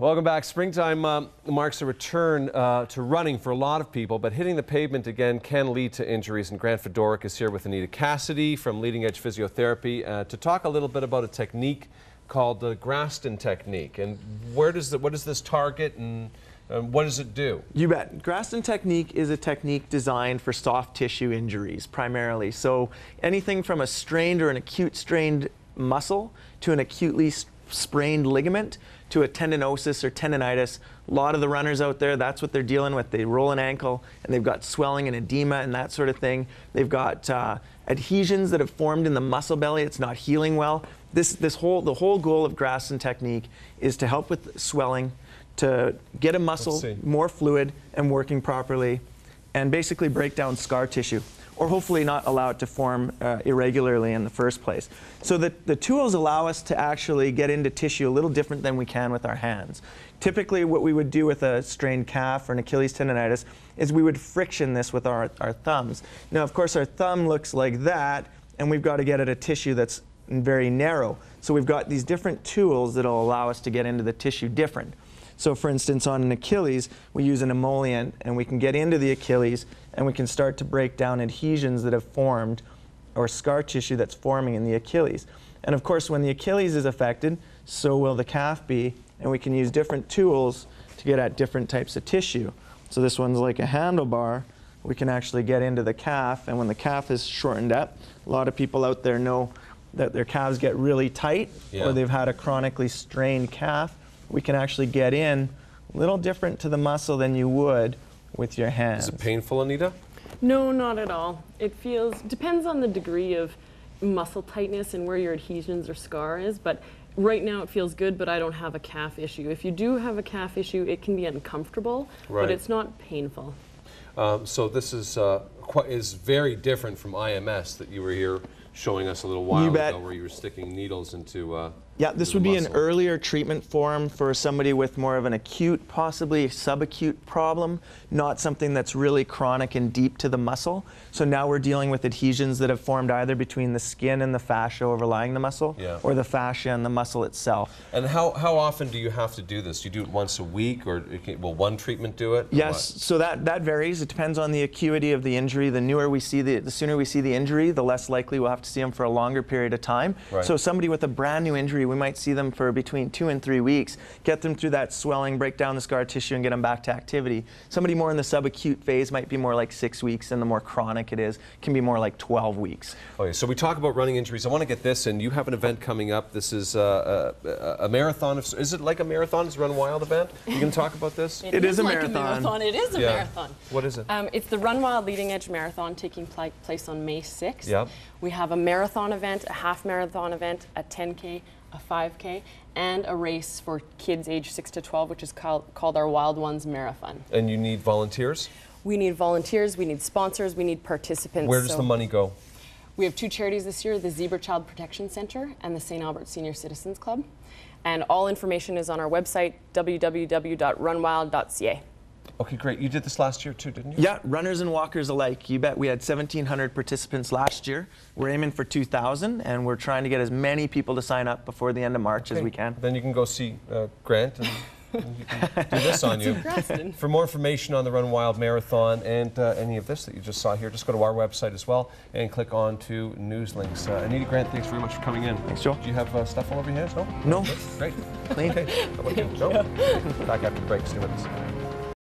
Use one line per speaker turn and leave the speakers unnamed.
Welcome back. Springtime marks a return to running for a lot of people, but hitting the pavement again can lead to injuries. And Grant Fedoruk is here with Anita Cassidy from Leading Edge Physiotherapy to talk a little bit about a technique called the Graston technique. And what does this target and what does it do? You bet.
Graston technique is a technique designed for soft tissue injuries primarily. So anything from a strained or an acute strained muscle to an acutely sprained ligament to a tendinosis or tendonitis. A lot of the runners out there, that's what they're dealing with. They roll an ankle and they've got swelling and edema and that sort of thing. They've got adhesions that have formed in the muscle belly. It's not healing well. The whole goal of Graston technique is to help with swelling, to get a muscle more fluid and working properly, and basically break down scar tissue, or hopefully not allow it to form irregularly in the first place. So the tools allow us to actually get into tissue a little different than we can with our hands. Typically what we would do with a strained calf or an Achilles tendonitis is we would friction this with our thumbs. Now of course our thumb looks like that, and we've got to get at a tissue that's very narrow. So we've got these different tools that will allow us to get into the tissue different. So for instance, on an Achilles, we use an emollient, and we can get into the Achilles, and we can start to break down adhesions that have formed, or scar tissue that's forming in the Achilles. And of course, when the Achilles is affected, so will the calf be, and we can use different tools to get at different types of tissue. So this one's like a handlebar. We can actually get into the calf, and when the calf is shortened up, a lot of people out there know that their calves get really tight, or they've had a chronically strained calf. We can actually get in a little different to the muscle than you would with your hands.
Is it painful, Anita?
No, not at all. It depends on the degree of muscle tightness and where your adhesions or scar is, but right now it feels good, but I don't have a calf issue. If you do have a calf issue, it can be uncomfortable, but it's not painful.
So this is very different from IMS that you were here showing us a little while ago, where you were sticking needles into
yeah, this would be an earlier treatment form for somebody with more of an acute, possibly subacute problem, not something that's really chronic and deep to the muscle. So now we're dealing with adhesions that have formed either between the skin and the fascia overlying the muscle, or the fascia and the muscle itself.
And how often do you have to do this? Do you do it once a week, or will one treatment do it?
Yes, so that varies. It depends on the acuity of the injury. The sooner we see the injury, the less likely we'll have to see them for a longer period of time. So somebody with a brand new injury, we might see them for between 2 and 3 weeks, get them through that swelling, break down the scar tissue, and get them back to activity. Somebody more in the subacute phase might be more like 6 weeks, and the more chronic it is, can be more like 12 weeks.
Okay, so we talk about running injuries. I want to get this in. You have an event coming up. This is a marathon. Is it like a marathon? It's a Run Wild event? You can talk about this?
It is a marathon. It is a marathon.
What is it?
It's the Run Wild Leading Edge Marathon, taking place on May 6th.
Yep.
We have a marathon event, a half marathon event, a 10K, a 5K, and a race for kids age 6 to 12, which is called our Wild Ones Marathon.
And you need volunteers?
We need volunteers, we need sponsors, we need participants.
Where does the money go?
We have 2 charities this year, the Zebra Child Protection Center and the St. Albert Senior Citizens Club. And all information is on our website, www.runwild.ca.
Okay, great. You did this last year too, didn't you?
Yeah, runners and walkers alike. You bet. We had 1,700 participants last year. We're aiming for 2,000, and we're trying to get as many people to sign up before the end of March as we can.
Then you can go see Grant, and you can do this on you. For more information on the Run Wild Marathon and any of this that you just saw here, just go to our website as well and click on to news links. Anita, Grant, thanks very much for coming in.
Thanks, Joe.
Do you have stuff all over your hands? No?
No.
Great.
Clean.
Okay. How about you? No? Back after the break. Stay with us.